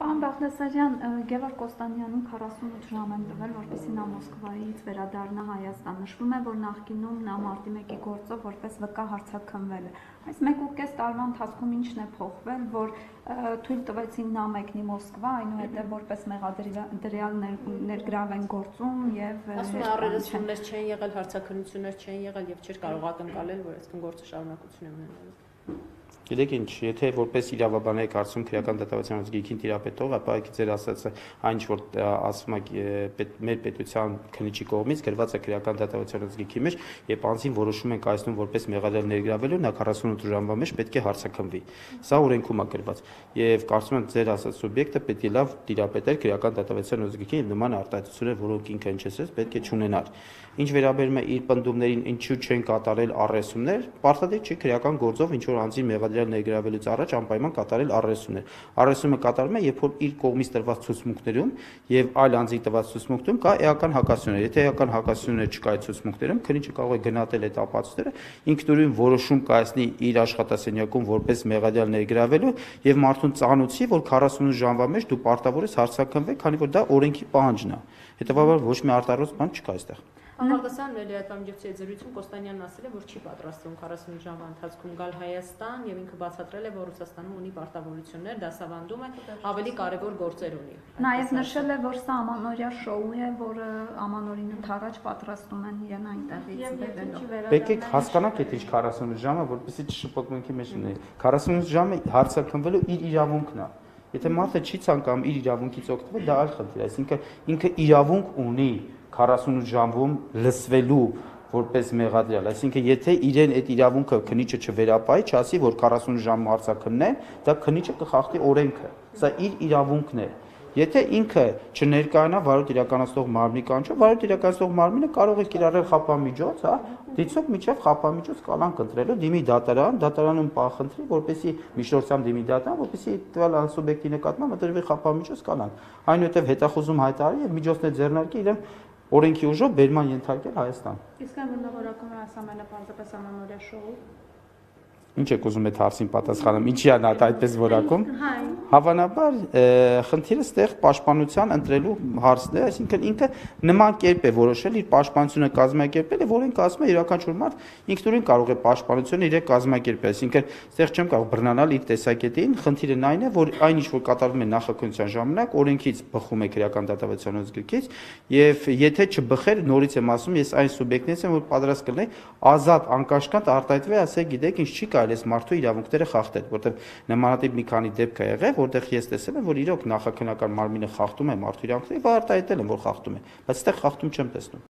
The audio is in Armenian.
Պարոն Բաղդասարյան, Գևորգ Կոստանյանին 48 ժամ են տվել, որպեսզի նա Մոսկվայից վերադառնա Հայաստան։ Նշվում է, որ նախկինում նա մարտի 1-ի գործով որպես վկա հարձակվել է։ Այս 1.5 տարվա ընթացքում ինչն է փոխվել, որ թույլ տվեցին նա մեկնի Մոսկվա, այնուհետև որպես մեղադրյալ ներգրավեն գործում եւ ասում առերեսումներ չեն եղել, հարցաքննություններ չեն եղել եւ չէր կարող ակնկալել, որ այսքան գործը շարունակություն է ունենալու։ Գիտեք ինչ, եթե որպես իրավաբան եք հարցում քրեական դատավարության ազգիքին տիրապետող, ապա ձեր ասածը այն ինչ որ ասում է մեր պետության քննիչի կողմից գրված է քրեական դատավարության ազգիքի մեջ, երբ անձին որոշում են կայացնում որպես մեղադրյալ ներգրավելու, նա 48 ժամվա մեջ պետք է հարցաքննվի։ Սա օրենքում է գրված։ Եվ կարծում եմ ձեր ասած սուբյեկտը պետք է լավ տիրապետել քրեական դատավարության ազգիքին եւ նման արտահայտություններ, որոնք ինքը հնչեցրեց, պետք է չունենար։ Ինչ վերաբերում է իր պնդումներին, ինչու չեն կատարել առեսումներ, պարտադիր չի քրեական գործով ինչ որ անձին մեղադրյալ ներգրավելուց առաջ անպայման կատարել առեսումներ։ Առեսումը կատարվում է, երբ որ իր կողմից տրված ցուցմունքներում եւ այլ անձի տված ցուցմունքներում կա էական հակասություններ։ Եթե էական հակասություններ չկա այդ ցուցմունքներում, քննիչը կարող է գնահատել այդ ապացույցները, ինքնուրույն որոշում կայացնի իր աշխատասենյակում որպես մեղադրյալ ներգրավելու եւ մարդուն ծանուցի, որ 48 ժամվա մեջ դու պարտավոր ես հարցաքննվել, քանի որ դա օրենքի պահանջն է։ Հետևաբար ոչ մի արտարոց բան չկա այստեղ։ Աղաղդասարյանն էլի այդ միջոցի զրույցում Կոստանյանն ասել է, որ չի պատրաստվում 48 ժամվա ընթացքում գալ Հայաստան եւ ինքը բացատրել է, որ Ռուսաստանում ունի պարտավորություններ, դասավանդում է, ավելի կարեւոր գործեր ունի։ Նաեւ նշել է, որ սա ամանորյա շոու է, որը ամանորին ընդառաջ պատրաստում են իրեն այնտեղից բերելու։ Պետք է հասկանաք, եթե 48 ժամը, որպեսզի չշփոթմունքի մեջ լինի։ 48 ժամը հարցաքննվելու իր իրավունքն է։ Եթե մարդը չի ցանկանում իր իրավունքից օգտվել, դա այլ խնդիր է, այսինքն ինքը իրավունք ունի 48 ժամում լսվելու որպես մեղադրյալ, այսինքն եթե իրեն այդ իրավունքը քննիչը չվերապահի, չասի, որ 40 ժամ հարցաքննեն, դա քննիչը կխախտի օրենքը։ Սա իր իրավունքն է։ Եթե ինքը չներկայանա վարույթ իրականացնող մարմնի կանչով, վարույթ իրականացնող մարմինը կարող է կիրառել խափամիջոց, հա, դիցով միջև խափամիջոց կալանք ընտրելու, դիմի դատարան, դատարանում պահխնդրի, որպեսզի միջնորդությամբ դիմի դատարան, որպեսզի տվյալ անսուբյեկտի նկատմամբ ընտրվի խափամիջոց կալանք։ Այնուհետև հետախուզում հայտարարի եւ միջոցներ ձեռնարկի իրեն օրենքի ուժով բերման ենթարկել Հայաստան։ Իսկ այն որնավորակում է ասամենը պարզապես ամանորյա շոու։ Ինչ եք ուզում այդ հարցին պատասխանեմ, ինչի է նա այդպես որակում։ Հավանաբար խնդիրը ստեղ պաշտպանության ընտրելու հարցն է, այսինքն ինքը նման կերպ է որոշել իր պաշտպանությունը կազմակերպել եւ օրենքը ասում է յուրաքանչյուր մարդ ինքնուրույն կարող է պաշտպանությունը իր կազմակերպել, այսինքն ստեղ չեմ կարող բռնանալ իր տեսակետին, խնդիրն այն է, որ այն ինչ որ կատարվում է նախաքննության ժամանակ օրենքից բխում է քրեական դատավարության ազգից եւ եթե չբխեր նորից եմ ասում, ես այն սուբյեկտներից եմ, որ պատրաստ կլինեի ազատ անկաշկանդ արտահայտվել, ասել գիտեք ինչ չի այս մարդու իրավունքները խախտել, որտեղ նմանատիպ մի քանի դեպք է եղել, որտեղ ես տեսել եմ, որ իրոք նախաքննական մարմինը խախտում է մարդու իրավունքները, եւ արտահայտել եմ, որ խախտում է, բայց այստեղ խախտում չեմ տեսնում։